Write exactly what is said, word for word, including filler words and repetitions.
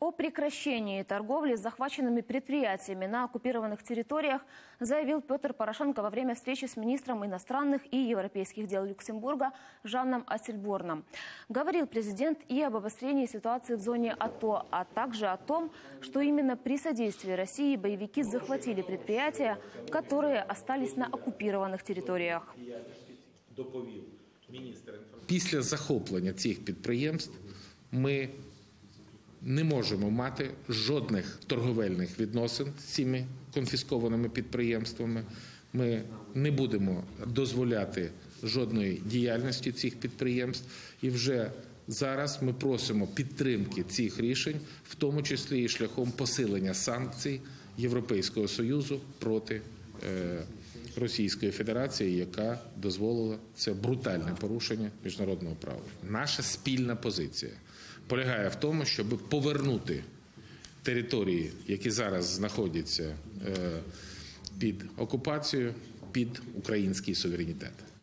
О прекращении торговли с захваченными предприятиями на оккупированных территориях заявил Петр Порошенко во время встречи с министром иностранных и европейских дел Люксембурга Жанном Ассельборном. Говорил президент и об обострении ситуации в зоне АТО, а также о том, что именно при содействии России боевики захватили предприятия, которые остались на оккупированных территориях. Після захоплення цих підприємств ми не можемо мати жодних торговельних відносин з цими конфіскованими підприємствами. Ми не будемо дозволяти жодної діяльності цих підприємств. І вже зараз ми просимо підтримки цих рішень, в тому числі і шляхом посилення санкцій Європейського Союзу проти Російської Федерації, яка дозволила це брутальне порушення міжнародного права. Наша спільна позиція полягає в тому, щоб повернути території, які зараз знаходяться під окупацією, під український суверенітет.